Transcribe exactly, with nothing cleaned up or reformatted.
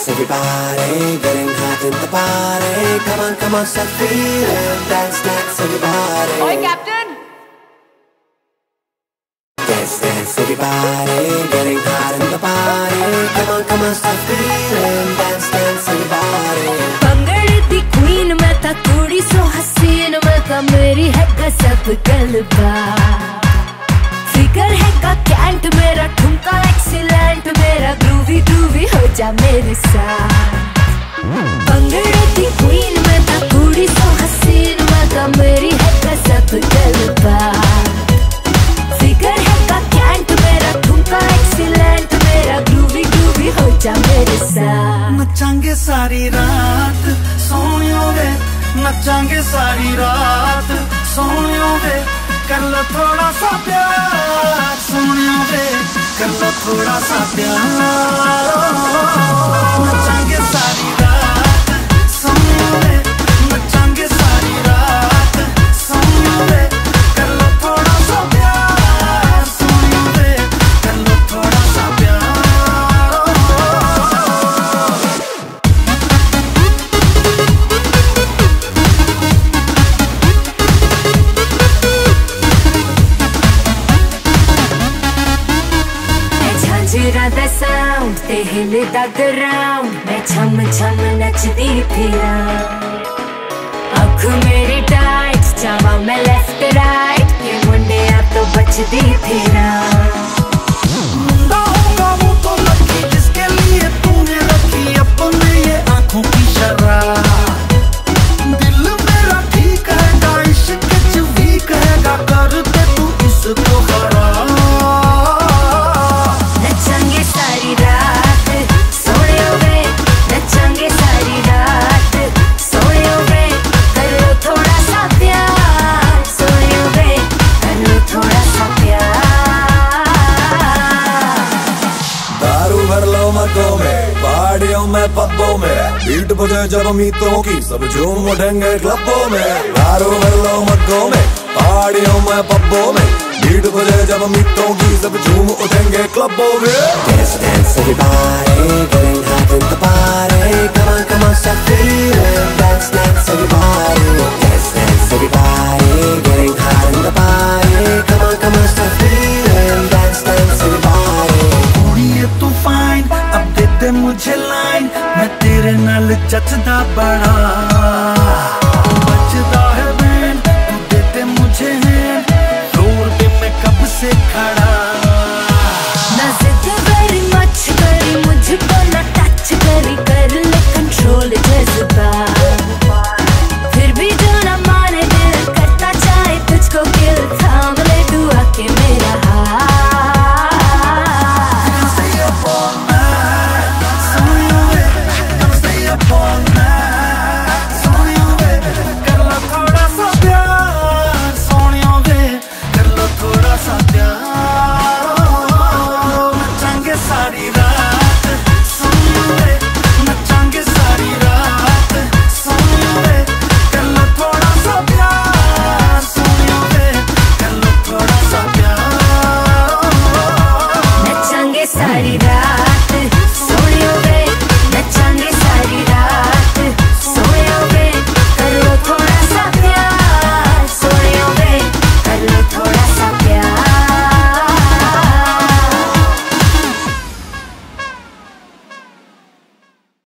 everybody, getting hot in the party. Come on, come on, start feeling. Dance, dance, everybody. Oi, Captain! Dance, dance, everybody, getting hot in the party. Come on, come on, start feeling. Dance, dance, everybody. भंगड़े the queen मैं था थोड़ी सो हसीन मैं था मेरी है गजब गलबा फिगर है का कैंट मेरा ठुमका एक्सीलेंट मेरा ग्रूवी ग्रूवी हो जा मेरे साथ भंगड़े दी क्वीन मैं था थोड़ी सो हसीन मैं था मेरी है गजब गलबा फिगर है का कैंट मेरा ठुमका एक्सीलेंट मेरा ग्रूवी ग्रूवी हो जा मेरे साथ नचांगे सारी रात सोनियो वे नचांगे सारी रात सोनियो वे कर लो थोड़ा सा प्यार सोनियो वे कर लो थोड़ा सा प्यार नचांगे सारी रात सोनियो वे नचांगे सारी रात सोनियो वे कर लो थोड़ा सा प्यार सोनियो वे कर लो थोड़ा सा प्यार झांझरा दा साउंड ते हिलदा ग्राउंड मैं छम छम नचदी फिरा अख मेरी टाइट जावा मैं लेफ्ट राइट ये मुंडे आ तो बचदी फिरा मुंडा होगा वो तो लकी जिसके लिए तूने रखी अपने ये आंखों की शराब दिल मेरा ठीक है इश्क च वीक है कर दे तू इसको खराब नचांगे सारी रात सोने वे नचांगे सारी रात सोने वे कर लो थोड़ा सा प्यार सोने वे कर लो थोड़ा सा प्यार दारू भर लो मर्दों में पहाड़ियों में पब्बों में बीट बजे जब मीतों की सब झूम उठेंगे क्लबों में दारू भर लो मर्दों में पहाड़ियों में पब्बों में बीट बजे जब मीतों की सब झूम उठेंगे क्लबों में Dance, dance, everybody, getting hot in the party. Come on, come on, start feeling. Dance, dance, everybody. Dance, dance, everybody, getting hot in the party. Come on, come on, start feeling. Dance, dance, everybody. कुड़िए तू fine अब दे दे मुझे line मैं तेरे नाल जचदा बड़ा बजदा है band तू दे दे मुझे हैंड फ्लोर पे मैं कब से खड़ा